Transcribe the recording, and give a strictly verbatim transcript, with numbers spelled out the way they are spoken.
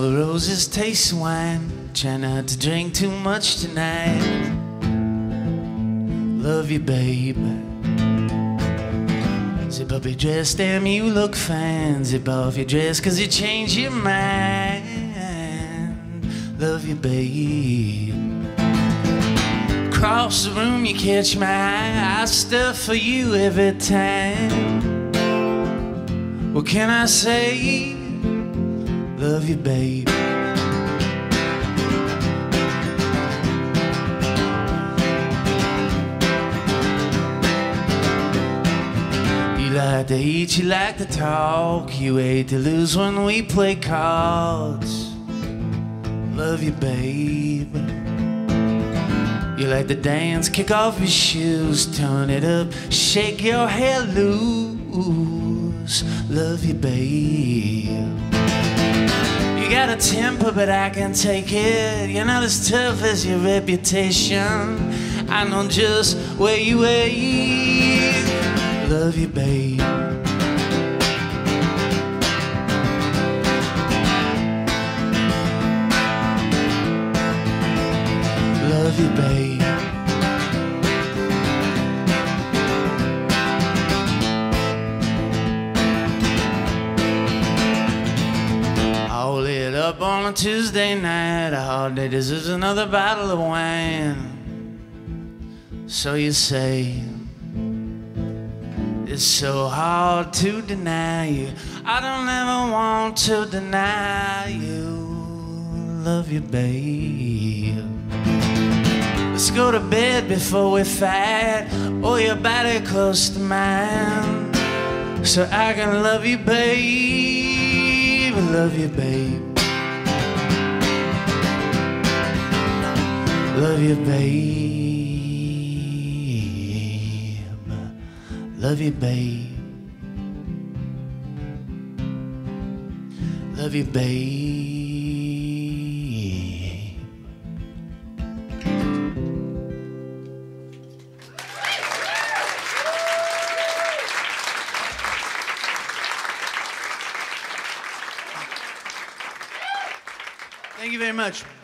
smell the roses, taste the wine. Try not to drink too much tonight. Love you, babe. Zip up your dress, damn, you look fine. Zip off your dress, cause you changed your mind. Love you, babe. Across the room, you catch my eye. I stuff for you every time. What can I say? Love you, babe. You like to eat, you like to talk. You hate to lose when we play cards. Love you, babe. You like to dance, kick off your shoes, turn it up, shake your hair loose. Love you, babe. You got a temper, but I can take it. You're not as tough as your reputation. I know just where you ate. Love you, babe. Love you, babe. All lit up on a Tuesday night. A hard day deserves another bottle of wine. So you say, it's so hard to deny you. I don't ever want to deny you. Love you, babe. Let's go to bed before we fight. Oh, your body close to mine, so I can love you, babe. Love you, babe. Love you, babe. Love you, babe. Love you, babe. Thank you very much.